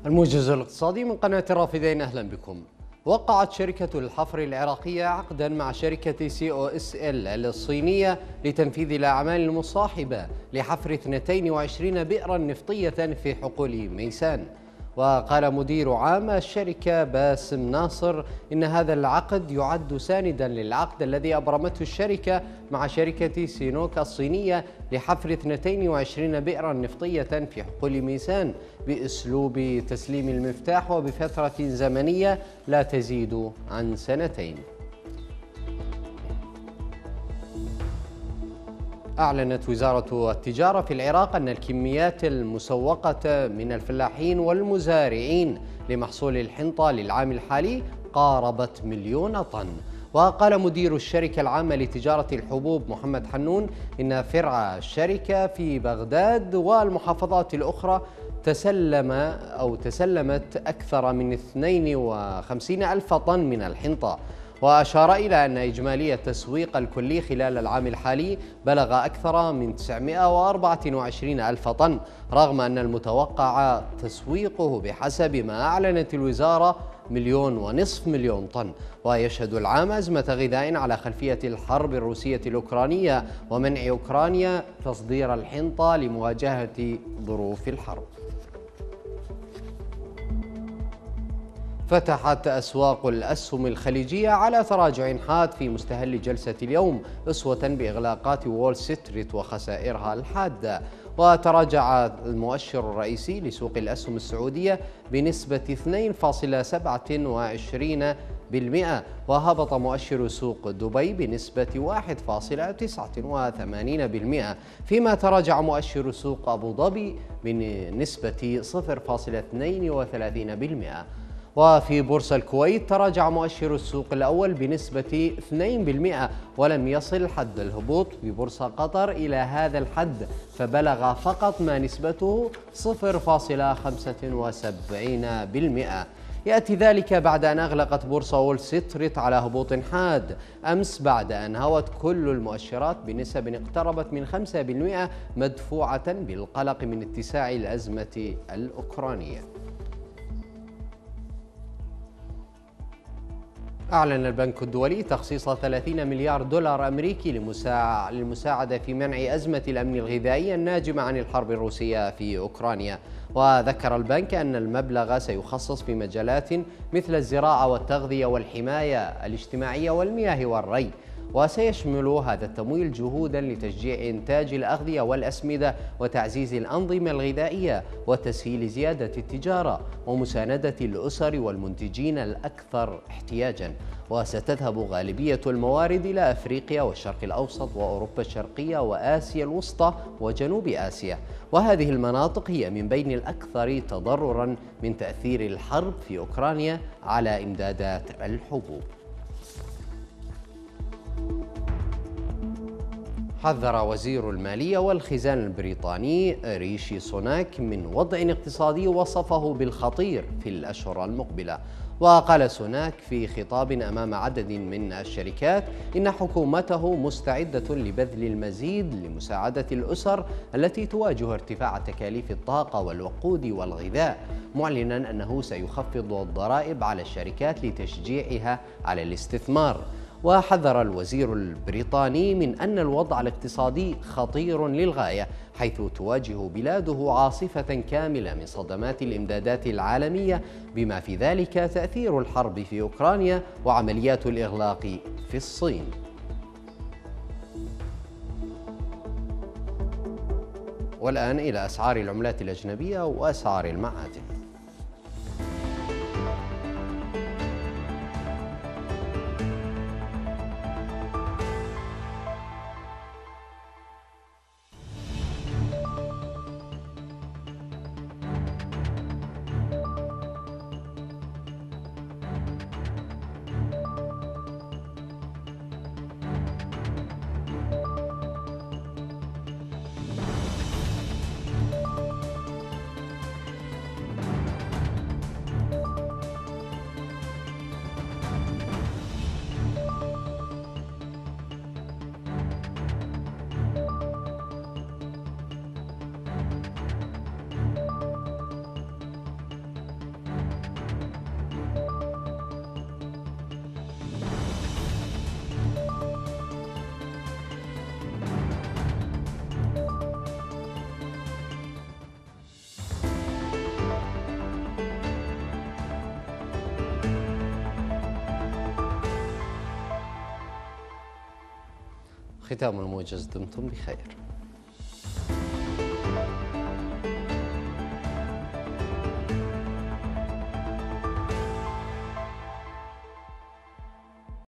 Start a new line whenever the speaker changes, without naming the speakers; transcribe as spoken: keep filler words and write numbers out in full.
الموجز الاقتصادي من قناة الرافدين، أهلا بكم. وقعت شركة الحفر العراقية عقدا مع شركة سي او اس ال الصينية لتنفيذ الأعمال المصاحبة لحفر اثنتين وعشرين بئرا نفطية في حقول ميسان. وقال مدير عام الشركة باسم ناصر إن هذا العقد يعد ساندا للعقد الذي أبرمته الشركة مع شركة سينوك الصينية لحفر اثنتين وعشرين بئرا نفطية في حقول ميسان بأسلوب تسليم المفتاح وبفترة زمنية لا تزيد عن سنتين. أعلنت وزارة التجارة في العراق أن الكميات المسوقة من الفلاحين والمزارعين لمحصول الحنطة للعام الحالي قاربت مليون طن. وقال مدير الشركة العامة لتجارة الحبوب محمد حنون إن فرع الشركة في بغداد والمحافظات الأخرى تسلم أو تسلمت أكثر من اثنين وخمسين ألف طن من الحنطة. وأشار إلى أن إجمالي التسويق الكلي خلال العام الحالي بلغ أكثر من تسعمئة وأربعة وعشرين ألف طن، رغم أن المتوقع تسويقه بحسب ما أعلنت الوزارة مليون ونصف مليون طن. ويشهد العام أزمة غذاء على خلفية الحرب الروسية الأوكرانية ومنع أوكرانيا تصدير الحنطة لمواجهة ظروف الحرب. فتحت أسواق الأسهم الخليجية على تراجع حاد في مستهل جلسة اليوم أسوة بإغلاقات وول ستريت وخسائرها الحادة. وتراجع المؤشر الرئيسي لسوق الأسهم السعودية بنسبة اثنين فاصلة سبعة وعشرين بالمئة، وهبط مؤشر سوق دبي بنسبة واحد فاصلة تسعة وثمانين بالمئة، فيما تراجع مؤشر سوق أبو ظبي بنسبة صفر فاصلة اثنين وثلاثين بالمئة. وفي بورصة الكويت تراجع مؤشر السوق الأول بنسبة اثنين بالمئة، ولم يصل حد الهبوط ببورصة قطر إلى هذا الحد، فبلغ فقط ما نسبته صفر فاصلة خمسة وسبعين بالمئة. يأتي ذلك بعد أن أغلقت بورصة وول ستريت على هبوط حاد أمس بعد أن هوت كل المؤشرات بنسب اقتربت من خمسة بالمئة، مدفوعة بالقلق من اتساع الأزمة الأوكرانية. أعلن البنك الدولي تخصيص ثلاثين مليار دولار أمريكي للمساعدة في منع أزمة الأمن الغذائي الناجمة عن الحرب الروسية في أوكرانيا. وذكر البنك أن المبلغ سيخصص في مجالات مثل الزراعة والتغذية والحماية الاجتماعية والمياه والري. وسيشمل هذا التمويل جهودا لتشجيع إنتاج الأغذية والأسمدة وتعزيز الأنظمة الغذائية وتسهيل زيادة التجارة ومساندة الأسر والمنتجين الأكثر احتياجا. وستذهب غالبية الموارد إلى أفريقيا والشرق الأوسط وأوروبا الشرقية وآسيا الوسطى وجنوب آسيا، وهذه المناطق هي من بين الأكثر تضررا من تأثير الحرب في أوكرانيا على إمدادات الحبوب. حذر وزير المالية والخزانة البريطاني ريشي سوناك من وضع اقتصادي وصفه بالخطير في الأشهر المقبلة. وقال سوناك في خطاب أمام عدد من الشركات إن حكومته مستعدة لبذل المزيد لمساعدة الأسر التي تواجه ارتفاع تكاليف الطاقة والوقود والغذاء، معلنا أنه سيخفض الضرائب على الشركات لتشجيعها على الاستثمار. وحذر الوزير البريطاني من أن الوضع الاقتصادي خطير للغاية، حيث تواجه بلاده عاصفة كاملة من صدمات الإمدادات العالمية، بما في ذلك تأثير الحرب في أوكرانيا وعمليات الإغلاق في الصين. والآن إلى أسعار العملات الأجنبية وأسعار المعادن. ختام الموجز، دمتم بخير.